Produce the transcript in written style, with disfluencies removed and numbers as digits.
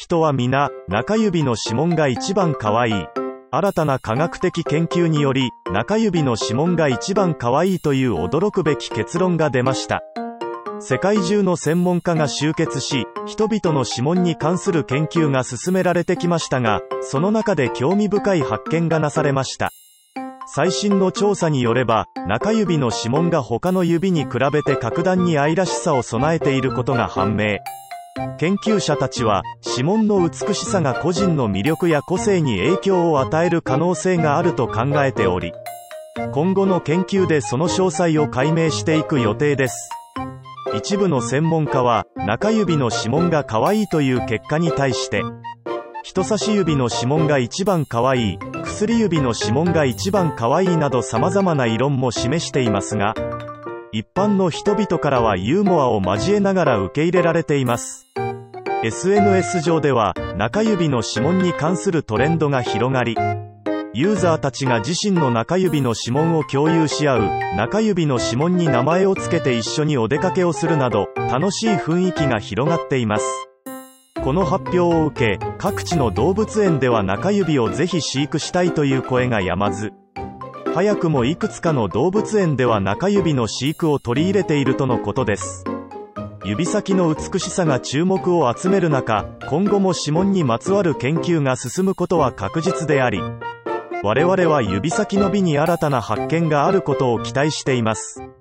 人は皆、中指の指紋が一番可愛い。新たな科学的研究により、中指の指紋が一番可愛いという驚くべき結論が出ました。世界中の専門家が集結し、人々の指紋に関する研究が進められてきましたが、その中で興味深い発見がなされました。最新の調査によれば、中指の指紋が他の指に比べて格段に愛らしさを備えていることが判明。研究者たちは、指紋の美しさが個人の魅力や個性に影響を与える可能性があると考えており、今後の研究でその詳細を解明していく予定です。一部の専門家は、中指の指紋が可愛いという結果に対して、人差し指の指紋が一番可愛い、薬指の指紋が一番可愛いなど様々な異論も示していますが、一般の人々からはユーモアを交えながら受け入れられています。SNS 上では、中指の指紋に関するトレンドが広がり、ユーザーたちが自身の中指の指紋を共有し合う、中指の指紋に名前をつけて一緒にお出かけをするなど、楽しい雰囲気が広がっています。この発表を受け、各地の動物園では中指をぜひ飼育したいという声が止まず、早くもいくつかの動物園では中指の飼育を取り入れているとのことです。指先の美しさが注目を集める中、今後も指紋にまつわる研究が進むことは確実であり、我々は指先の美に新たな発見があることを期待しています。